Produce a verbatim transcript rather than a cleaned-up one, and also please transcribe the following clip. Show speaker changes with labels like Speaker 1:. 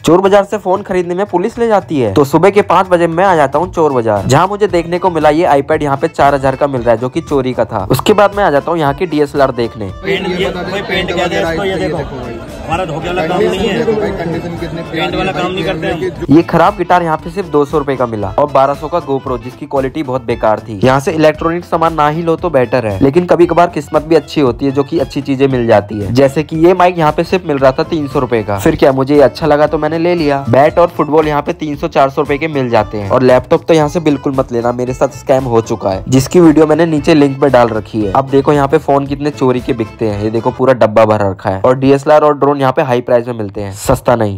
Speaker 1: चोर बाजार से फोन खरीदने में पुलिस ले जाती है। तो सुबह के पाँच बजे मैं आ जाता हूँ चोर बाजार, जहाँ मुझे देखने को मिला ये आईपैड यहाँ पे चार हजार का मिल रहा है, जो कि चोरी का था। उसके बाद मैं आ जाता हूँ यहाँ की डी एस एल आर देखने।
Speaker 2: पेंट ये कोई पेंट क्या दे इसको, ये देखो हमारा धोखे वाला काम नहीं है, पेंट वाला काम नहीं करते हम।
Speaker 1: ये खराब गिटार यहाँ पे सिर्फ दो सौ रूपये का मिला और बारह सौ का गोप्रो, जिसकी क्वालिटी बहुत बेकार थी। यहाँ से इलेक्ट्रॉनिक सामान ना ही लो तो बेटर है, लेकिन कभी कभार किस्मत भी अच्छी होती है जो कि अच्छी चीजें मिल जाती है। जैसे कि ये माइक यहाँ पे सिर्फ मिल रहा था तीन सौ रूपये का। फिर क्या, मुझे अच्छा लगा तो मैंने ले लिया। बैट और फुटबॉल यहाँ पे तीन सौ चार सौ रूपये के मिल जाते हैं। और लैपटॉप तो यहाँ से बिल्कुल मत लेना, मेरे साथ स्कैम हो चुका है, जिसकी वीडियो मैंने नीचे लिंक पे डाल रखी है। अब देखो यहाँ पे फोन कितने चोरी के बिकते हैं। ये देखो पूरा डब्बा भर रखा है। और डी एस एल आर और ड्रोन यहाँ पे हाई प्राइस में मिलते हैं, सस्ता नहीं।